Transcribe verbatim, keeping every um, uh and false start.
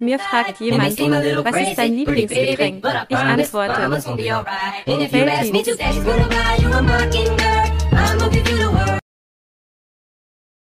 Mir fragt jemand, was ist dein Lieblingsgetränk? Ich antworte, Felddienst.